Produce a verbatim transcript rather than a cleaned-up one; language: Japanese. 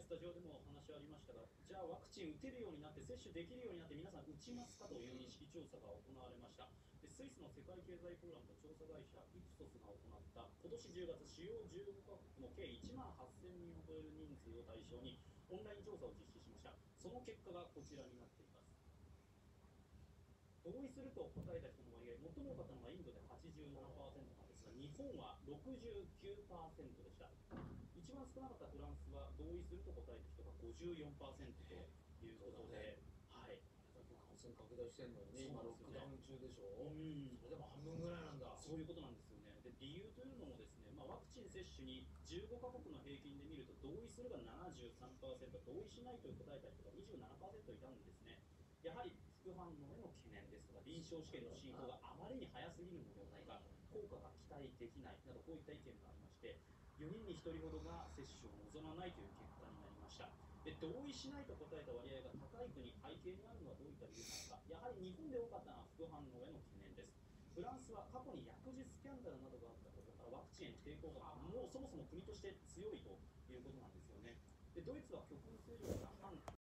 スタジオでもお話ありましたが、じゃあワクチン打てるようになって、接種できるようになって、皆さん打ちますかという意識調査が行われました。でスイスの世界経済フォーラムと調査会社イプソスが行った今年じゅうがつ、主要じゅうごカ国の計いちまんはっせんにんを超える人数を対象にオンライン調査を実施しました。その結果がこちらになっています。同意すると答えた人の割合、最も多かったのがインドで はちじゅうななパーセント なんですが、日本は ろくじゅうきゅうパーセント でした。一番少なかったフランスは同意すると答えた人が ごじゅうよんパーセント ということで、はい、 感染拡大してるのにね、今ロックダウン中でしょ、うん、それでも半分ぐらいなんだ。 そういうことなんですよね。で理由というのもですね、まあ、ワクチン接種にじゅうごカ国の平均で見ると、同意するが ななじゅうさんパーセント、同意しないと答えた人が にじゅうななパーセント いたんですね。やはり副反応への懸念ですとか、臨床試験の進行があまりに早すぎるのではないか、効果が期待できないなど、こういった意見がありまして、よにんにひとりほどが接種を望まないという結果になりました。で同意しないと答えた割合が高い国、背景にあるのはどういった理由なのか、やはり日本で多かったのは副反応への懸念です。フランスは過去に薬事スキャンダルなどがあったことから、ワクチンへの抵抗がもうそもそも国として強いということなんですよね。でドイツは極右勢力が反